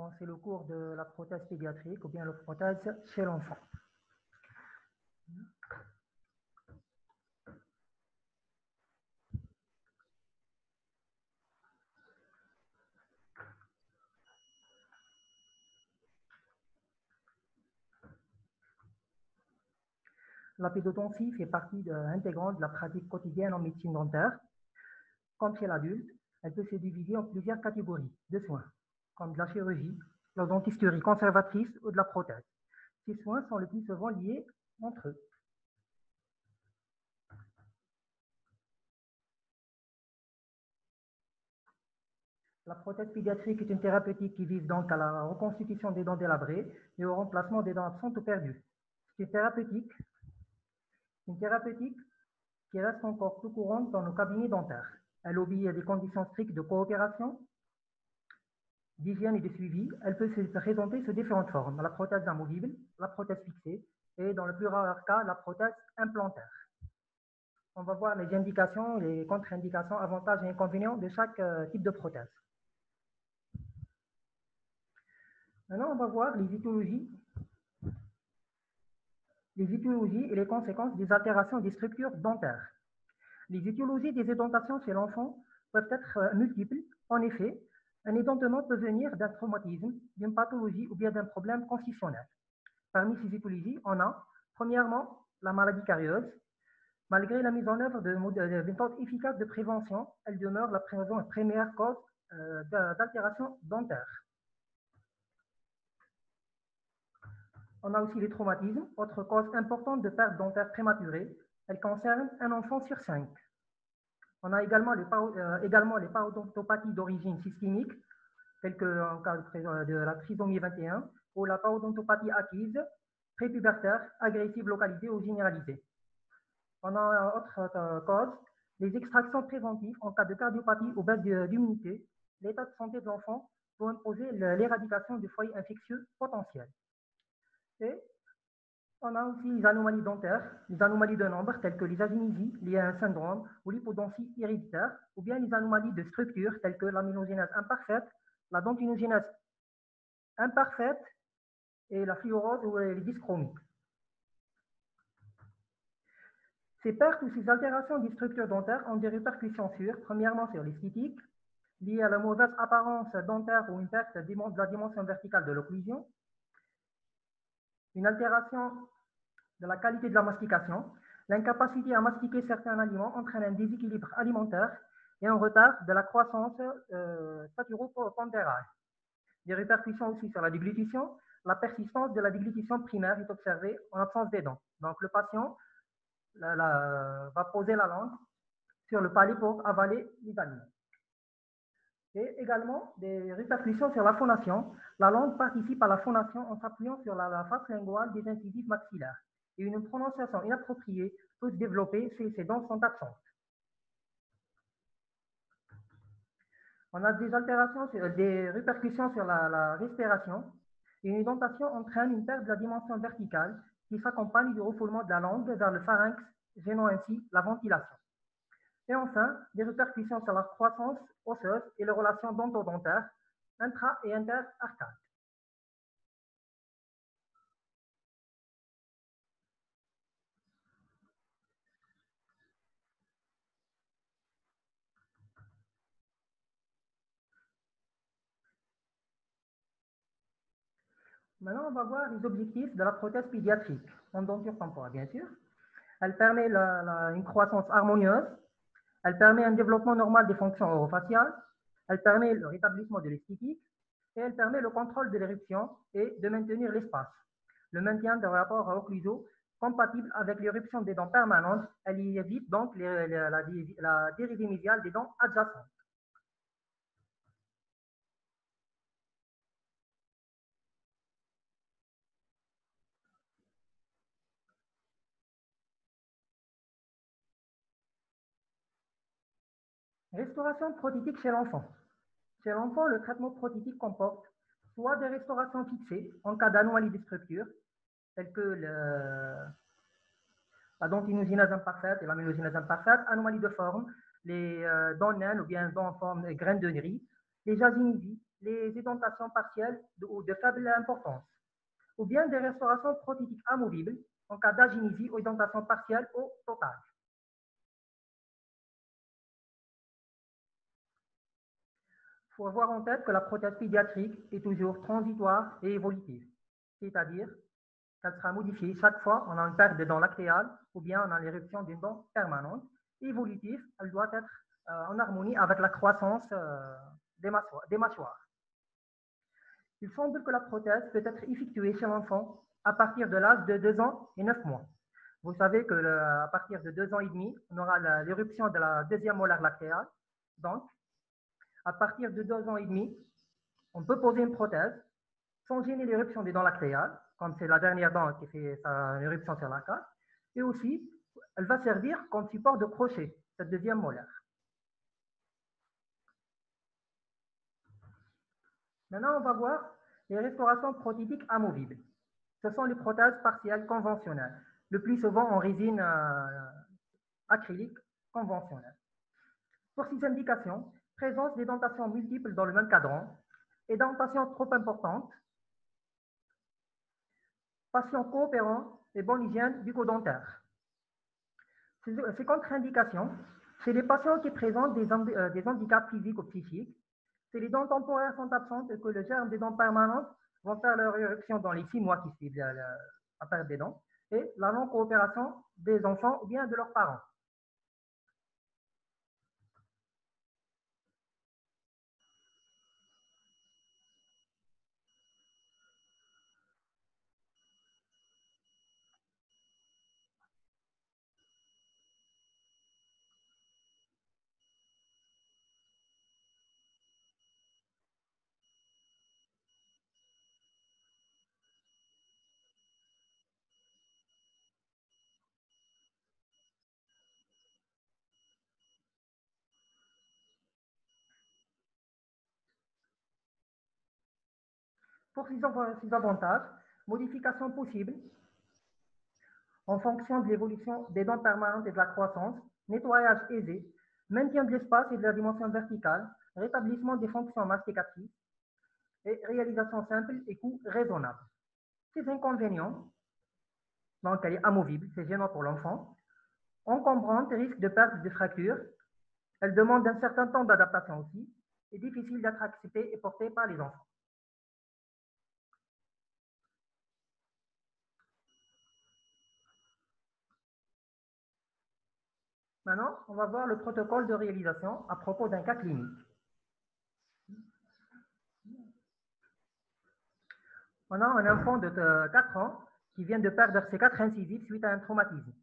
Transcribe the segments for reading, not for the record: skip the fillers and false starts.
C'est le cours de la prothèse pédiatrique ou bien la prothèse chez l'enfant. La pédodontie fait partie intégrante de la pratique quotidienne en médecine dentaire. Comme chez l'adulte, elle peut se diviser en plusieurs catégories de soins, comme de la chirurgie, la dentisterie conservatrice ou de la prothèse. Ces soins sont le plus souvent liés entre eux. La prothèse pédiatrique est une thérapeutique qui vise donc à la reconstitution des dents délabrées et au remplacement des dents absentes ou perdues. C'est une thérapeutique qui reste encore plus courante dans nos cabinets dentaires. Elle obéit à des conditions strictes de coopération, d'hygiène et de suivi. Elle peut se présenter sous différentes formes: la prothèse amovible, la prothèse fixée et, dans le plus rare cas, la prothèse implantaire. On va voir les indications, les contre-indications, avantages et inconvénients de chaque type de prothèse. Maintenant, on va voir les étiologies et les conséquences des altérations des structures dentaires. Les étiologies des édentations chez l'enfant peuvent être multiples. En effet, un édentement peut venir d'un traumatisme, d'une pathologie ou bien d'un problème constitutionnel. Parmi ces étiologies, on a premièrement la maladie carieuse. Malgré la mise en œuvre de méthodes efficaces de prévention, elle demeure la première cause d'altération dentaire. On a aussi les traumatismes, autre cause importante de perte dentaire prématurée. Elle concerne un enfant sur 5. On a également les parodontopathies d'origine systémique, telles que en cas de la trisomie 21, ou la parodontopathie acquise, prépubertaire, agressive localisée ou généralisée. On a autre cause, les extractions préventives en cas de cardiopathie ou baisse d'immunité. L'état de santé de l'enfant peut imposer l'éradication du foyer infectieux potentiel. Et on a aussi les anomalies dentaires, les anomalies de nombre telles que les agynésies liées à un syndrome ou l'hypodontie héréditaire, ou bien les anomalies de structure telles que l'amélogenèse imparfaite, la dentinogénèse imparfaite et la fluorose ou les dyschromies. Ces pertes ou ces altérations des structures dentaires ont des répercussions premièrement sur l'esthétique, liées à la mauvaise apparence dentaire ou une perte de la dimension verticale de l'occlusion, une altération de la qualité de la mastication. L'incapacité à mastiquer certains aliments entraîne un déséquilibre alimentaire et un retard de la croissance saturo-pondérale. Des répercussions aussi sur la déglutition. La persistance de la déglutition primaire est observée en absence des dents. Donc le patient va poser la langue sur le palais pour avaler les aliments. Et également des répercussions sur la phonation. La langue participe à la phonation en s'appuyant sur la face linguale des incisives maxillaires. Et une prononciation inappropriée peut se développer si ces dents sont absentes. On a des répercussions sur la respiration. Et une édentation entraîne une perte de la dimension verticale qui s'accompagne du refoulement de la langue vers le pharynx, gênant ainsi la ventilation. Et enfin, des répercussions sur la croissance osseuse et les relations dentodentaires intra- et interarcades. Maintenant, on va voir les objectifs de la prothèse pédiatrique, en denture temporaire, bien sûr. Elle permet une croissance harmonieuse, elle permet un développement normal des fonctions orofaciales, elle permet le rétablissement de l'esthétique et elle permet le contrôle de l'éruption et de maintenir l'espace. Le maintien de rapports occlusaux compatibles avec l'éruption des dents permanentes, elle y évite donc la dérivée médiale des dents adjacentes. Restauration prothétique chez l'enfant. Chez l'enfant, le traitement prothétique comporte soit des restaurations fixées en cas d'anomalie de structure, telles que la dentinogénèse imparfaite et l'amélogenèse imparfaite, anomalie de forme, les dents naines ou bien dents en forme de graines de riz, les agynésies, les édentations partielles ou de faible importance, ou bien des restaurations prothétiques amovibles en cas d'agénésie ou édentation partielle ou totale. Il faut avoir en tête que la prothèse pédiatrique est toujours transitoire et évolutive, c'est-à-dire qu'elle sera modifiée chaque fois on a une perte de dents lactéales ou bien on a l'éruption d'une dent permanente. Évolutive, elle doit être en harmonie avec la croissance des mâchoires. Il semble que la prothèse peut être effectuée chez l'enfant à partir de l'âge de 2 ans et 9 mois. Vous savez qu'à partir de 2 ans et demi, on aura l'éruption de la deuxième molaire lactéale. Donc, à partir de 2 ans et demi, on peut poser une prothèse sans gêner l'éruption des dents lactéales, comme c'est la dernière dent qui fait sa éruption sur la carte. Et aussi, elle va servir comme support de crochet, cette deuxième molaire. Maintenant, on va voir les restaurations prothétiques amovibles. Ce sont les prothèses partielles conventionnelles, le plus souvent en résine acrylique conventionnelle. Pour ces indications, présence d'édentations multiples dans le même cadran, édentation trop importante, patient coopérant et bonne hygiène bucco-dentaire. Ces contre-indications, chez les patients qui présentent des handicaps physiques ou psychiques, si les dents temporaires sont absentes et que le germe des dents permanentes vont faire leur éruption dans les 6 mois qui suivent la perte des dents, et la non-coopération des enfants ou bien de leurs parents. Pour ces avantages, modifications possibles en fonction de l'évolution des dents permanentes et de la croissance, nettoyage aisé, maintien de l'espace et de la dimension verticale, rétablissement des fonctions masticatives et réalisation simple et coût raisonnable. Ces inconvénients, donc elle est amovible, c'est gênant pour l'enfant, encombrante et risque de perte de fracture, elle demande un certain temps d'adaptation aussi, et difficile d'être acceptée et portée par les enfants. Maintenant, on va voir le protocole de réalisation à propos d'un cas clinique. On a un enfant de 4 ans qui vient de perdre ses 4 incisives suite à un traumatisme.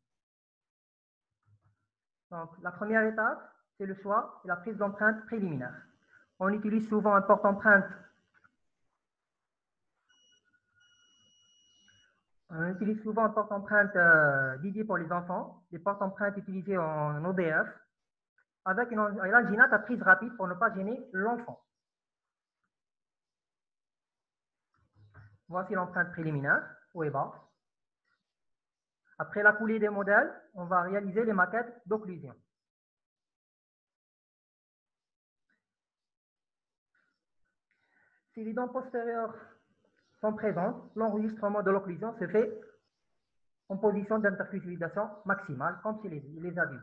Donc, la première étape, c'est le choix et la prise d'empreinte préliminaire. On utilise souvent un porte-empreinte. On utilise souvent un porte-empreinte dédié pour les enfants, des porte-empreintes utilisés en ODF, avec une alginate à prise rapide pour ne pas gêner l'enfant. Voici l'empreinte préliminaire, haut et bas. Après la coulée des modèles, on va réaliser les maquettes d'occlusion. Si les dents postérieures sont présentes, l'enregistrement de l'occlusion se fait en position d'interconsolidation maximale, comme chez les adultes.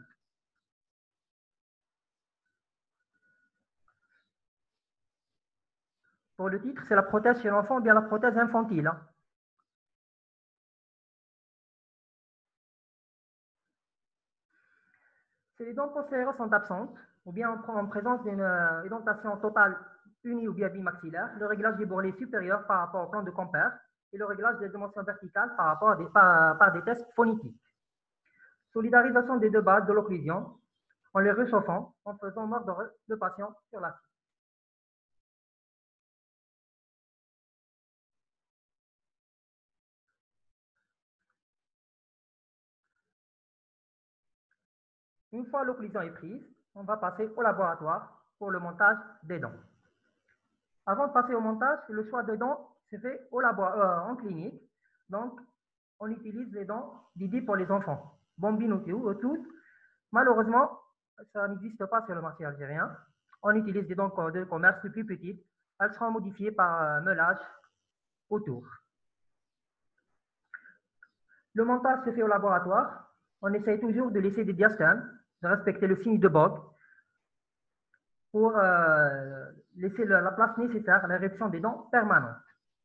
Pour le titre, c'est la prothèse chez l'enfant ou bien la prothèse infantile. Si les dents postérieures sont absentes, ou bien en présence d'une édentation totale unie ou bien bimaxillaire, le réglage des bourrelets supérieurs par rapport au plan de Compère et le réglage des dimensions verticales par rapport à par des tests phonetiques. Solidarisation des deux bases de l'occlusion en les réchauffant, en faisant mordre le patient sur la scie. Une fois l'occlusion est prise, on va passer au laboratoire pour le montage des dents. Avant de passer au montage, le choix des dents se fait en clinique. Donc, on utilise les dents dédiées pour les enfants. Bombines ou tous. Malheureusement, ça n'existe pas sur le marché algérien. On utilise des dents de commerce plus petites, elles seront modifiées par meulage autour. Le montage se fait au laboratoire. On essaye toujours de laisser des diastèmes, de respecter le signe de Bog pour laisser la place nécessaire à l'éruption des dents permanentes.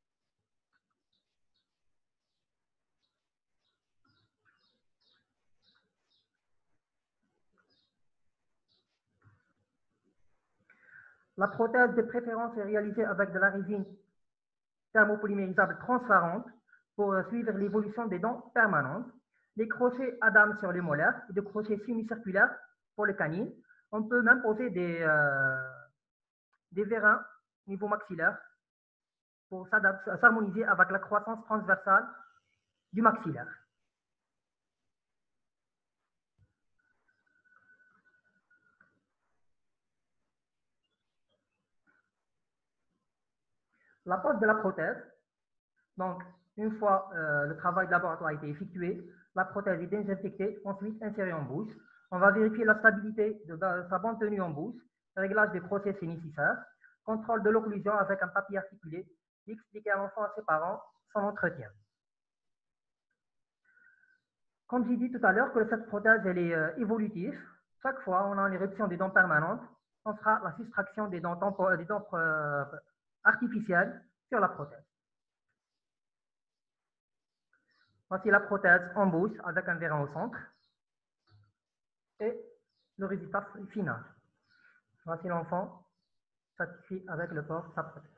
La prothèse de préférence est réalisée avec de la résine thermopolymérisable transparente pour suivre l'évolution des dents permanentes. Les crochets Adam sur les molaires et des crochets semi-circulaires pour les canines. On peut même poser des vérins niveau maxillaire pour s'harmoniser avec la croissance transversale du maxillaire. La pose de la prothèse. Donc, une fois le travail de laboratoire a été effectué, la prothèse est désinfectée, ensuite insérée en bouche. On va vérifier la stabilité de sa bonne tenue en bouche, réglage des crochets si nécessaire, contrôle de l'occlusion avec un papier articulé, et expliquer à l'enfant et à ses parents son entretien. Comme j'ai dit tout à l'heure que cette prothèse elle est évolutive, chaque fois on a une éruption des dents permanentes, on fera la soustraction des dents artificielles sur la prothèse. Voici la prothèse en bouche avec un vérin au centre et le résultat final. Voici l'enfant satisfait avec le port de sa prothèse.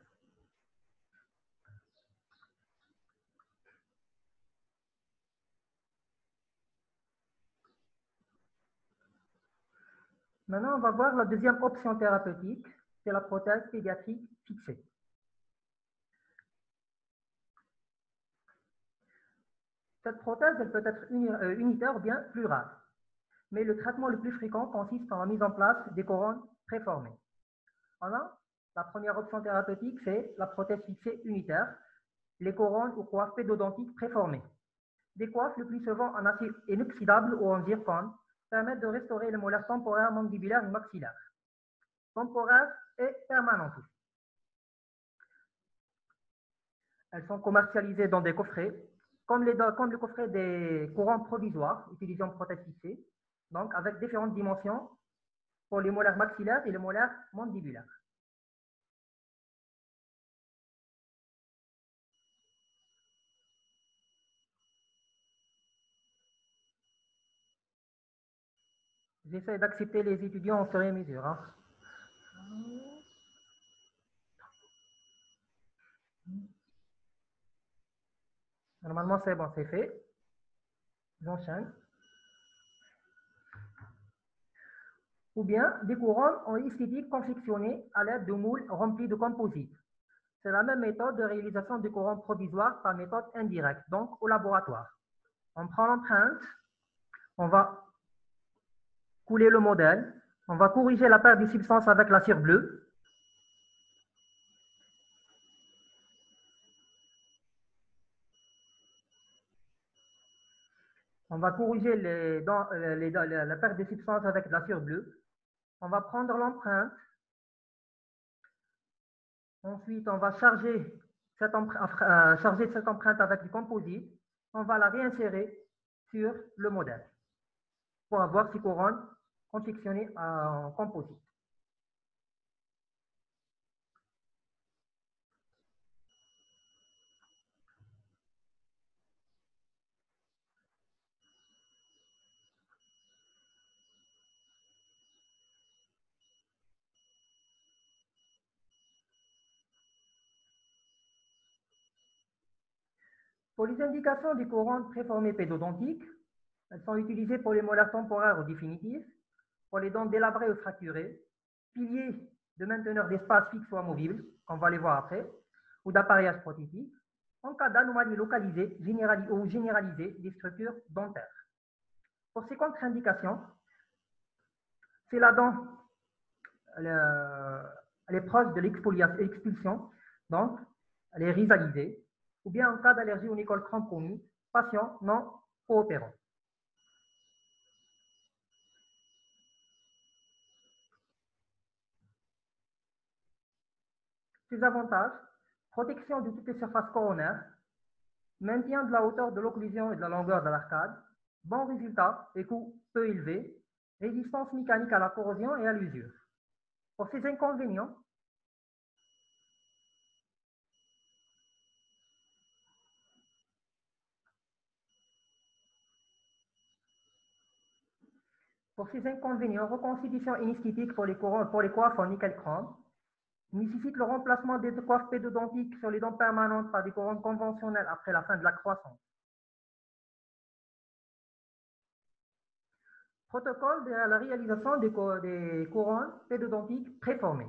Maintenant, on va voir la deuxième option thérapeutique, c'est la prothèse pédiatrique fixée. Cette prothèse, elle peut être unitaire ou bien plurale. Mais le traitement le plus fréquent consiste en la mise en place des couronnes préformées. Voilà. La première option thérapeutique, c'est la prothèse fixée unitaire, les couronnes ou coiffes pédodontiques préformées. Des coiffes le plus souvent en acier inoxydable ou en zircone permettent de restaurer les molaires temporaires, mandibulaires et maxillaires. Temporaires et permanentes. Elles sont commercialisées dans des coffrets, comme le coffret des couronnes provisoires utilisant prothèse fixée, donc avec différentes dimensions pour les molaires maxillaires et les molaires mandibulaires. J'essaie d'accepter les étudiants en fur et à mesure. Hein. Normalement, c'est bon, c'est fait. J'enchaîne. Ou bien des couronnes en esthétique confectionnées à l'aide de moules remplis de composites. C'est la même méthode de réalisation des couronnes provisoires par méthode indirecte, donc au laboratoire. On prend l'empreinte, on va couler le modèle, on va corriger la perte des substances avec la cire bleue. On va corriger la perte des substances avec la cire bleue. On va prendre l'empreinte. Ensuite, on va charger cette empreinte avec du composite. On va la réinsérer sur le modèle pour avoir ces couronnes confectionnées en composite. Pour les indications des couronnes préformées pédodontiques, elles sont utilisées pour les molaires temporaires ou définitifs, pour les dents délabrées ou fracturées, piliers de mainteneur d'espace fixe ou amovible, qu'on va les voir après, ou d'appareillage prothétique, en cas d'anomalie localisée ou généralisée des structures dentaires. Pour ces contre-indications, si la dent elle est proche de l'expulsion, donc elle est rivalisée, ou bien en cas d'allergie au nicole cramponnue, patient non coopérant. Ces avantages, protection de toutes les surfaces coronaires, maintien de la hauteur de l'occlusion et de la longueur de l'arcade, bon résultat et coût peu élevé, résistance mécanique à la corrosion et à l'usure. Pour ces inconvénients, reconstitution anesthétique pour les coiffes en nickel chrome nécessite le remplacement des coiffes pédodontiques sur les dents permanentes par des couronnes conventionnelles après la fin de la croissance. Protocole de la réalisation des couronnes pédodontiques préformées.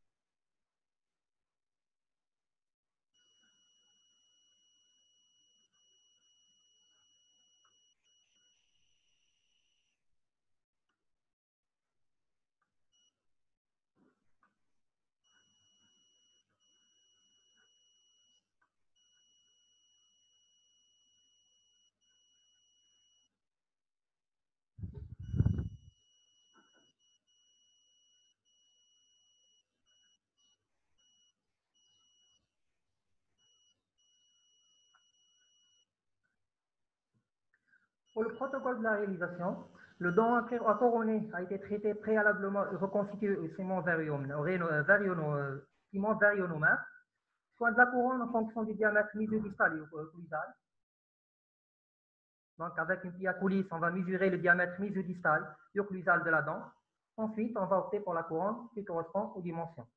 Pour le protocole de la réalisation, le dent à couronner a été traité préalablement et reconstitué au ciment varionomère, soit de la couronne en fonction du diamètre mésodistal et occlusal. Donc, avec une pia coulisse, on va mesurer le diamètre mésodistal et occlusal de la dent. Ensuite, on va opter pour la couronne qui correspond aux dimensions.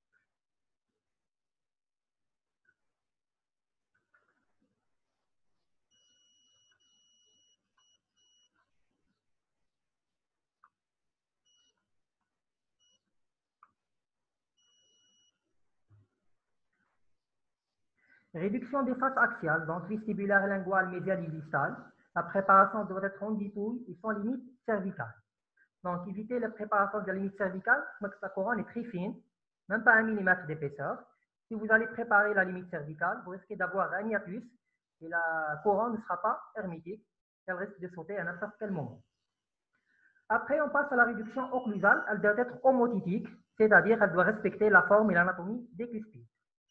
Réduction des faces axiales, donc vestibulaire, linguale, médiale et distale. La préparation doit être en dipouille et sans limite cervicale. Donc, évitez la préparation de la limite cervicale, parce que la couronne est très fine, même pas 1 mm d'épaisseur. Si vous allez préparer la limite cervicale, vous risquez d'avoir un hiatus et la couronne ne sera pas hermétique. Elle risque de sauter à n'importe quel moment. Après, on passe à la réduction occlusale. Elle doit être homotypique, c'est-à-dire qu'elle doit respecter la forme et l'anatomie des cuspides.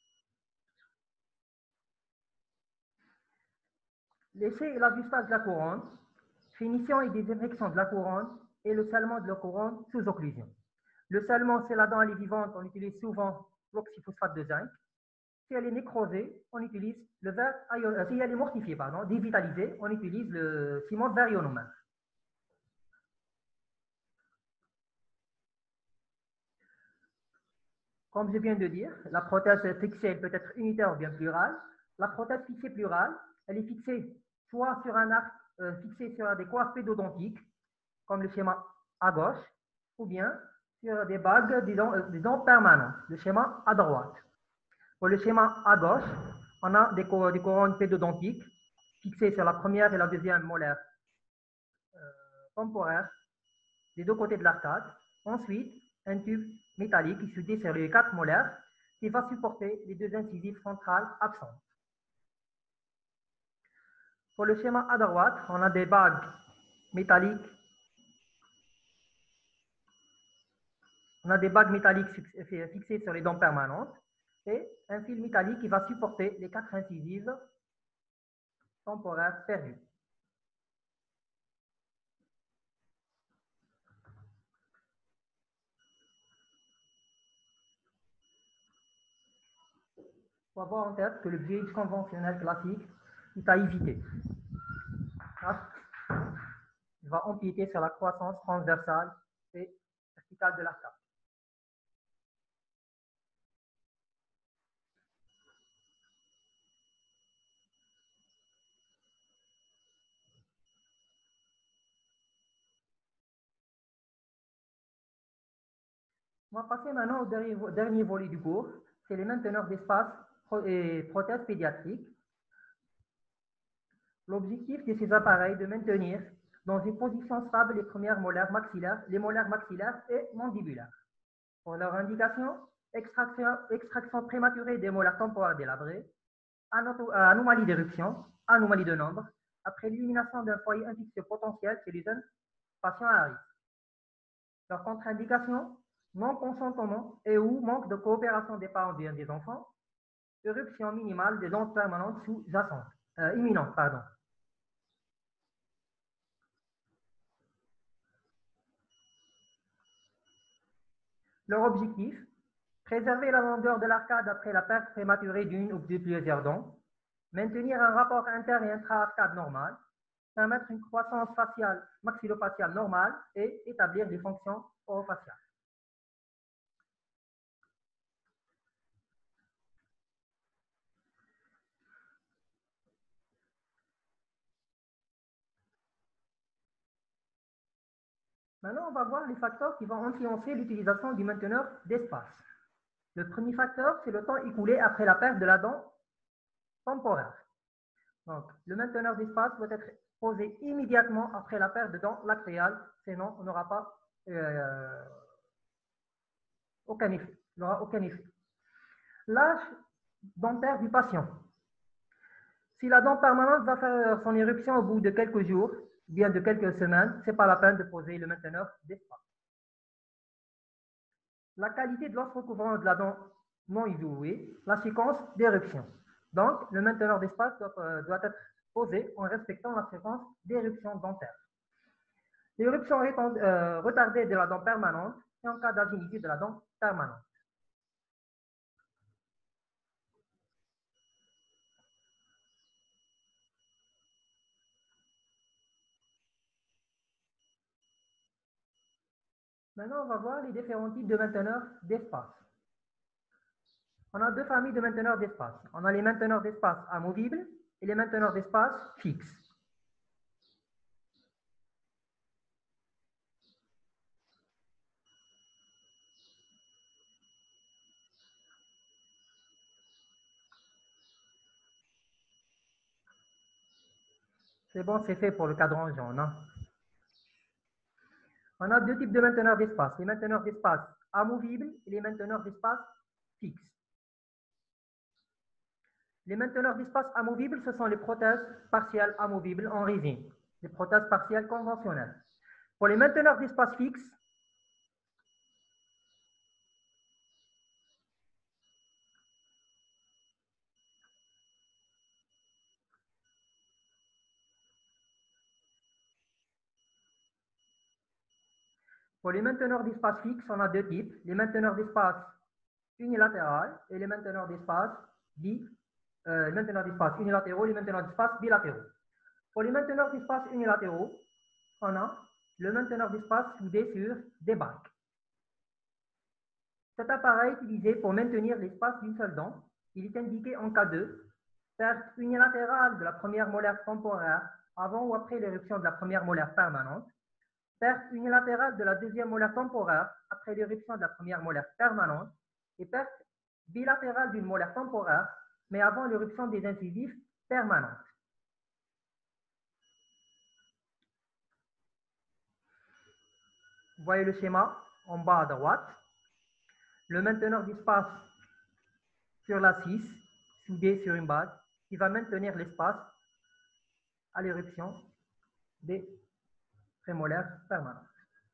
L'essai et l'ajustage de la couronne, finition et désinfection de la couronne et le scellement de la couronne sous occlusion. Le scellement, c'est la dent elle est vivante, on utilise souvent l'oxyphosphate de zinc. Si elle est nécrosée, on utilise le verre si elle est mortifiée, pardon, dévitalisée, on utilise le ciment varionomère. Comme je viens de dire, la prothèse fixée peut être unitaire ou bien plurale. La prothèse fixée plurale, elle est fixée soit sur un arc fixé sur des coiffes pédodontiques, comme le schéma à gauche, ou bien sur des bagues, disons permanentes, le schéma à droite. Pour le schéma à gauche, on a des couronnes pédodontiques fixées sur la première et la deuxième molaire temporaire des deux côtés de l'arcade. Ensuite, un tube métallique qui se dit sur les 4 molaires qui va supporter les deux incisives centrales absentes. Pour le schéma à droite, on a des bagues métalliques. On a des bagues métalliques fixées sur les dents permanentes et un fil métallique qui va supporter les 4 incisives temporaires perdues. Il faut avoir en tête que le bridge conventionnel classique est à éviter. Il va empiéter sur la croissance transversale et verticale de l'arcade. On va passer maintenant au dernier volet du cours, c'est les mainteneurs d'espace et prothèses pédiatriques. L'objectif de ces appareils est de maintenir dans une position stable les premières molaires maxillaires, les molaires maxillaires et mandibulaires. Pour leur indication, extraction prématurée des molaires temporaires délabrés, anomalie d'éruption, anomalie de nombre, après l'élimination d'un foyer infectieux potentiel chez les jeunes patients à risque. Leur contre-indication, non-consentement et ou manque de coopération des parents bien des enfants, éruption minimale des dents permanentes sous-jacentes, imminentes, pardon. Leur objectif, préserver la longueur de l'arcade après la perte prématurée d'une ou de plusieurs dents, maintenir un rapport inter- et intra-arcade normal, permettre une croissance faciale, maxillofaciale normale et établir des fonctions orofaciales. Maintenant, on va voir les facteurs qui vont influencer l'utilisation du mainteneur d'espace. Le premier facteur, c'est le temps écoulé après la perte de la dent temporaire. Donc, le mainteneur d'espace doit être posé immédiatement après la perte de dent lactéale, sinon on n'aura pas aucun effet. Il n'aura aucun effet. L'âge dentaire du patient. Si la dent permanente va faire son éruption au bout de quelques jours, bien de quelques semaines, ce n'est pas la peine de poser le mainteneur d'espace. La qualité de l'os recouvrant de la dent non évoluée, la séquence d'éruption. Donc, le mainteneur d'espace doit être posé en respectant la séquence d'éruption dentaire. L'éruption retardée de la dent permanente et en cas d'agilité de la dent permanente. Maintenant, on va voir les différents types de mainteneurs d'espace. On a deux familles de mainteneurs d'espace. On a les mainteneurs d'espace amovibles et les mainteneurs d'espace fixes. C'est bon, c'est fait pour le cadran jaune. Hein? On a deux types de mainteneurs d'espace. Les mainteneurs d'espace amovibles et les mainteneurs d'espace fixes. Les mainteneurs d'espace amovibles, ce sont les prothèses partielles amovibles en résine, les prothèses partielles conventionnelles. Pour les mainteneurs d'espace fixes, on a deux types, les mainteneurs d'espace unilatéral et les mainteneurs d'espace unilatéraux et les mainteneurs d'espace bilatéraux. Pour les mainteneurs d'espace unilatéraux, on a le mainteneur d'espace soudé sur des bacs. Cet appareil est utilisé pour maintenir l'espace d'une seule dent. Il est indiqué en cas de perte unilatérale de la première molaire temporaire avant ou après l'éruption de la première molaire permanente, perte unilatérale de la deuxième molaire temporaire après l'éruption de la première molaire permanente et perte bilatérale d'une molaire temporaire, mais avant l'éruption des incisives permanentes. Vous voyez le schéma en bas à droite. Le mainteneur d'espace sur la 6, soudé sur une base, qui va maintenir l'espace à l'éruption des prémolaires permanentes.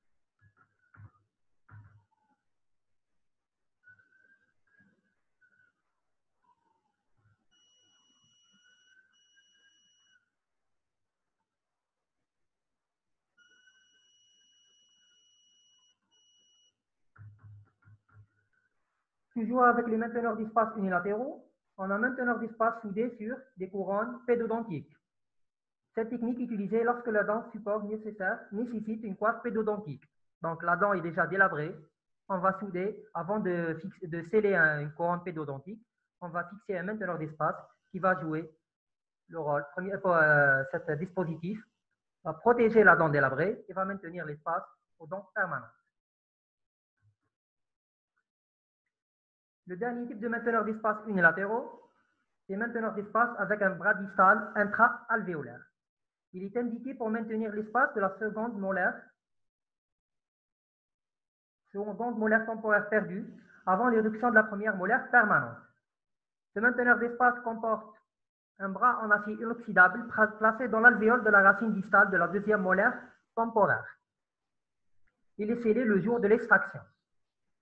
Toujours avec les mainteneurs d'espace unilatéraux, on a un mainteneur d'espace soudé sur des couronnes pédodontiques. Cette technique est utilisée lorsque la dent support nécessaire nécessite une coiffe pédodontique. Donc la dent est déjà délabrée, on va souder, avant de sceller une couronne pédodontique, on va fixer un mainteneur d'espace qui va jouer le rôle. Cet dispositif va protéger la dent délabrée et va maintenir l'espace aux dents permanentes. Le dernier type de mainteneur d'espace unilatéraux, c'est mainteneur d'espace avec un bras distal intra-alvéolaire. Il est indiqué pour maintenir l'espace de la seconde molaire temporaire perdue avant l'éruption de la première molaire permanente. Ce mainteneur d'espace comporte un bras en acier inoxydable placé dans l'alvéole de la racine distale de la deuxième molaire temporaire. Il est scellé le jour de l'extraction.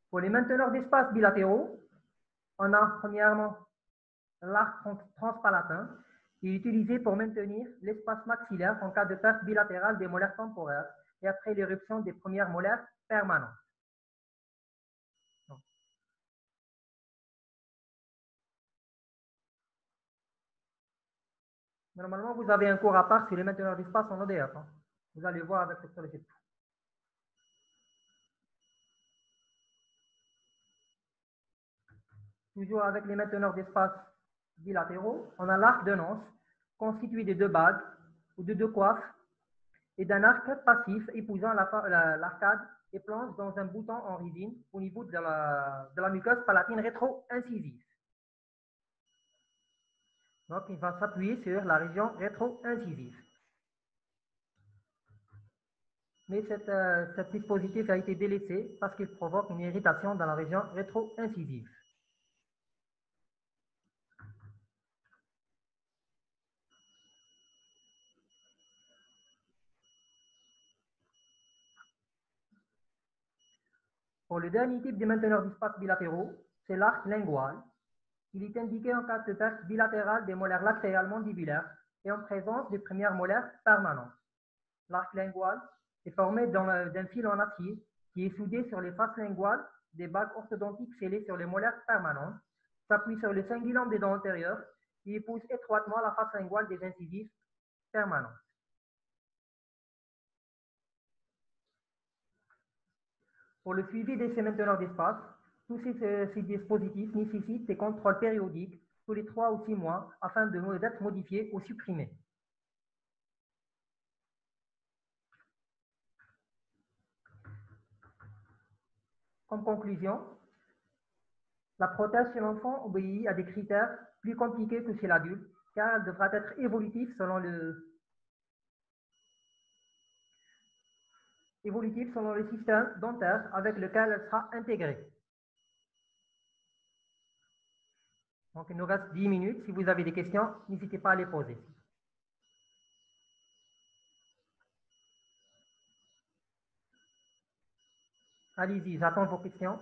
Pour les mainteneurs d'espace bilatéraux, on a premièrement l'arc transpalatin qui est utilisé pour maintenir l'espace maxillaire en cas de perte bilatérale des molaires temporaires et après l'éruption des premières molaires permanentes. Normalement, vous avez un cours à part sur les mainteneurs d'espace en ODF. Hein. Vous allez voir avec le sollicite. Toujours avec les mainteneurs d'espace bilatéraux, on a l'arc de Nance constitué de deux bagues ou de deux coiffes et d'un arc passif épousant l'arcade et plonge dans un bouton en résine au niveau de la muqueuse palatine rétro-incisive. Donc, il va s'appuyer sur la région rétro-incisive. Mais cet dispositif a été délaissé parce qu'il provoque une irritation dans la région rétro-incisive. Pour le dernier type de mainteneur d'espace bilatéraux, c'est l'arc lingual. Il est indiqué en cas de perte bilatérale des molaires lactéales mandibulaires et en présence de premières molaires permanentes. L'arc lingual est formé d'un fil en acier qui est soudé sur les faces linguales des bagues orthodontiques scellées sur les molaires permanentes, s'appuie sur le cingulum des dents antérieures et épouse étroitement la face linguale des incisives permanentes. Pour le suivi de ces mainteneurs d'espace, tous ces dispositifs nécessitent des contrôles périodiques tous les 3 ou 6 mois afin d'être modifiés ou supprimés. Comme conclusion, la prothèse chez l'enfant obéit à des critères plus compliqués que chez l'adulte, car elle devra être évolutive selon le système dentaire avec lequel elle sera intégrée. Donc, il nous reste 10 minutes. Si vous avez des questions, n'hésitez pas à les poser. Allez-y, j'attends vos questions.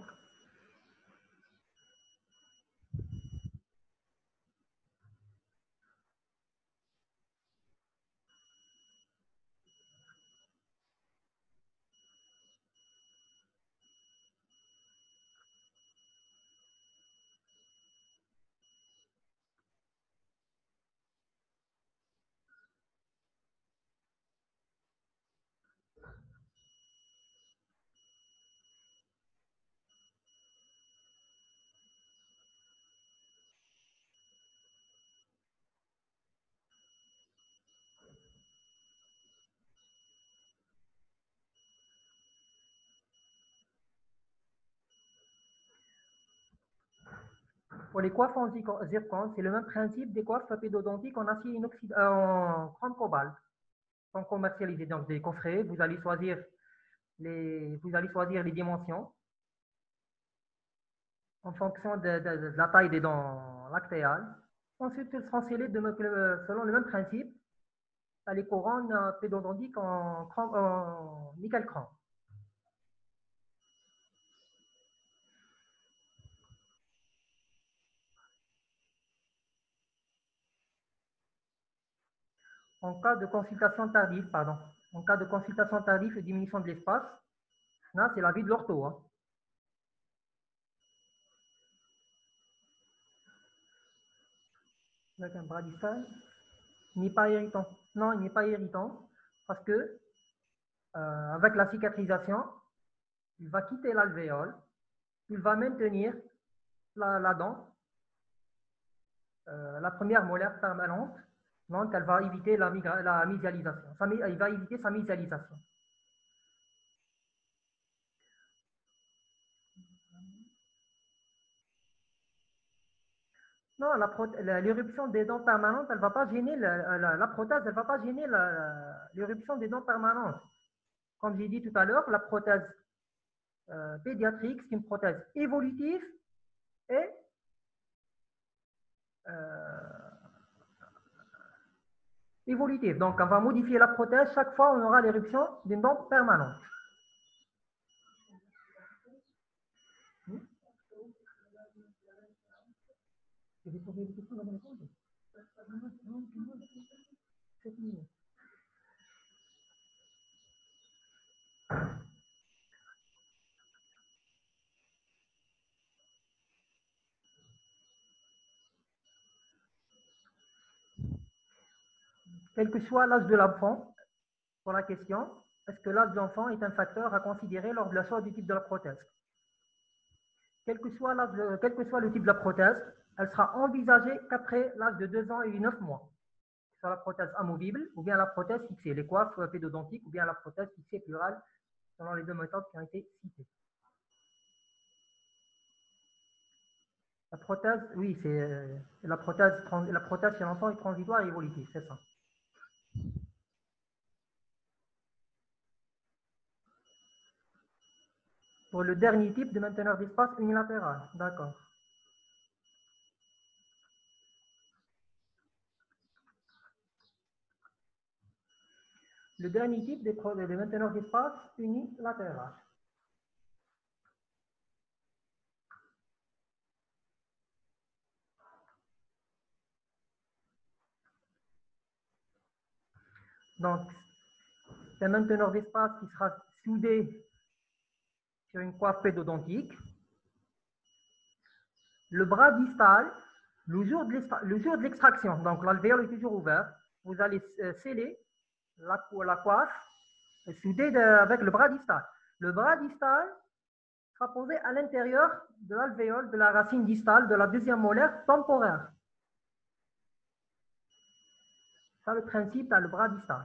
Pour les coiffes en zircon, c'est le même principe des coiffes pédodontiques en acier en chrome cobalt. Sont commercialisés donc des coffrets. Vous allez choisir les dimensions en fonction de la taille des dents lactéales. Ensuite, ils seront scellés selon le même principe. Les couronnes pédodontiques en nickel chrome. En cas de consultation tardive, et diminution de l'espace, là, c'est l'avis de l'ortho. Hein. Avec un bras distal, il n'est pas irritant. Non, il n'est pas irritant parce que avec la cicatrisation, il va quitter l'alvéole, il va maintenir la dent, la première molaire permanente, donc elle va éviter la mesialisation. Il va éviter sa mesialisation. Non, l'éruption des dents permanentes, elle ne va pas gêner la prothèse, elle ne va pas gêner l'éruption des dents permanentes. Comme j'ai dit tout à l'heure, la prothèse pédiatrique, c'est une prothèse évolutive et évolutive. Donc, on va modifier la prothèse chaque fois on aura l'éruption d'une dent permanente. Je vais poser des questions, vous allez répondre. 7 minutes. Quel que soit l'âge de l'enfant, pour la question, est-ce que l'âge de l'enfant est un facteur à considérer lors de la choix du type de la prothèse? Quel que soit le type de la prothèse, elle sera envisagée qu'après l'âge de 2 ans et 9 mois. Soit la prothèse amovible ou bien la prothèse fixée, les coiffes pédodontiques ou bien la prothèse fixée plurale, selon les deux méthodes qui ont été citées. La prothèse, oui, c'est la prothèse chez l'enfant est transitoire et évolutive, c'est ça. Pour le dernier type de mainteneur d'espace unilatéral, d'accord. Le dernier type de mainteneur d'espace unilatéral. Donc, c'est un mainteneur d'espace qui sera soudé sur une coiffe pédodontique. Le bras distal, le jour de l'extraction, donc l'alvéole est toujours ouvert, vous allez sceller la coiffe soudée avec le bras distal. Le bras distal sera posé à l'intérieur de l'alvéole de la racine distale de la deuxième molaire temporaire. Ça, le principe, dans le bras distal.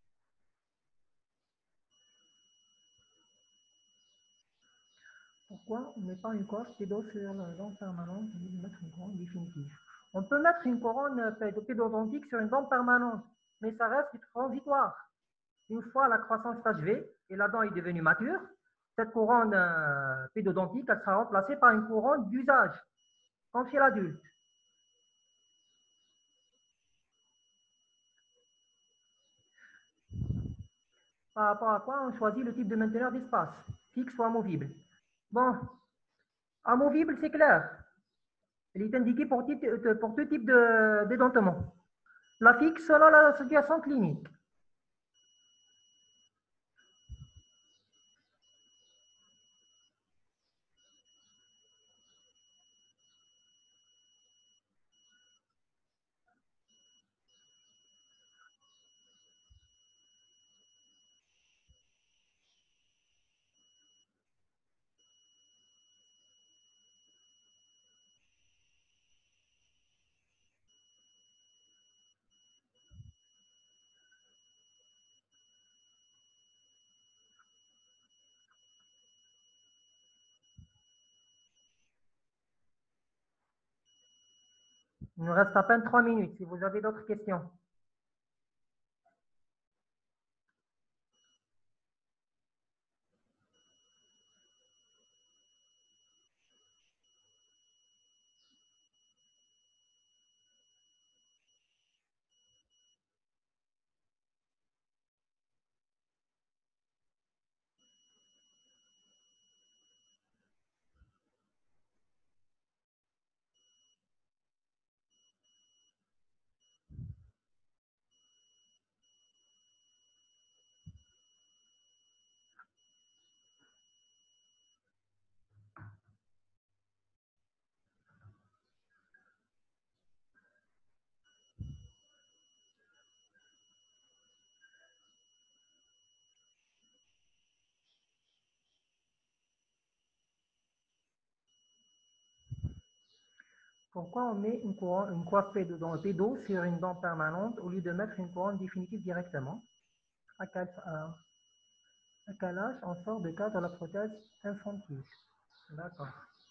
Pourquoi on ne met pas une coiffe pédo sur la dent permanente au lieu de mettre une couronne définitive? On peut mettre une couronne pédodontique sur une dent permanente, mais ça reste transitoire. Une fois la croissance achevée et la dent est devenue mature, cette couronne pédodontique elle sera remplacée par une couronne d'usage, comme chez l'adulte. Par rapport à quoi on choisit le type de mainteneur d'espace, fixe ou amovible? Bon, amovible, c'est clair. Il est indiqué pour tout type d'édentement. La fixe, selon la situation clinique. Il nous reste à peine 3 minutes. Si vous avez d'autres questions. Pourquoi on met une coiffe pédo sur une dent permanente au lieu de mettre une couronne définitive directement? À quel âge on sort de cadre de la prothèse infantile? D'accord.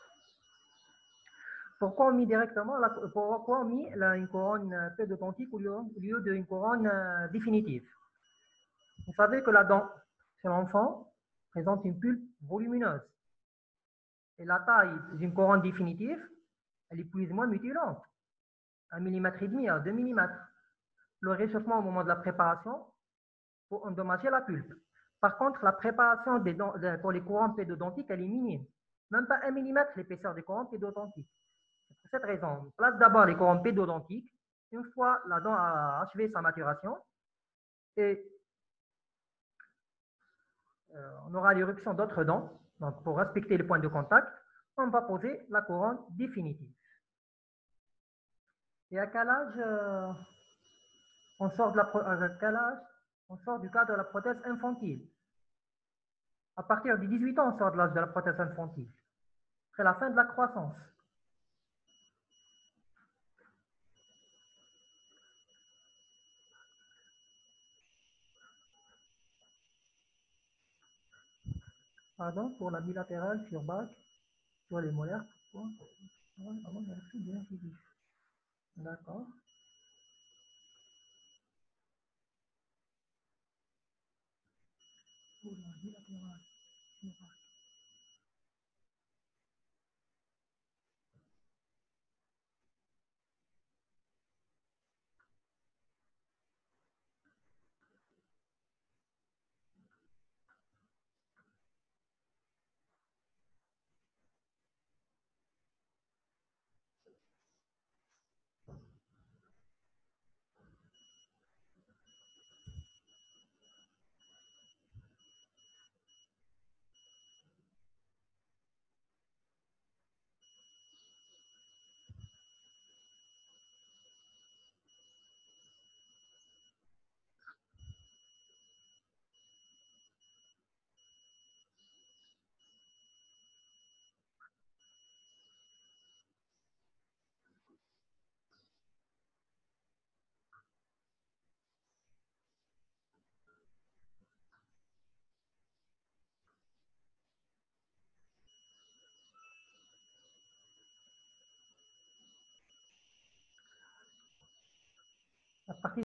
Pourquoi on met une couronne pédodontique au lieu d'une couronne définitive? Vous savez que la dent chez l'enfant présente une pulpe volumineuse. Et la taille d'une couronne définitive, elle est plus ou moins mutilante. 1,5 mm à 2 mm. Le réchauffement au moment de la préparation pour endommager la pulpe. Par contre, la préparation des dents, pour les couronnes pédodontiques, elle est minime. Même pas 1 mm l'épaisseur des couronnes pédodontiques. C'est pour cette raison, on place d'abord les couronnes pédodontiques une fois la dent a achevé sa maturation et on aura l'éruption d'autres dents. Donc, pour respecter les points de contact, on va poser la couronne définitive. Et à quel âge on sort du cadre de la prothèse infantile? À partir de 18 ans, on sort de l'âge de la prothèse infantile. Après la fin de la croissance. Pardon, pour la bilatérale sur bac, sur les molaires, d'accord. Pour la bilatérale sur bac.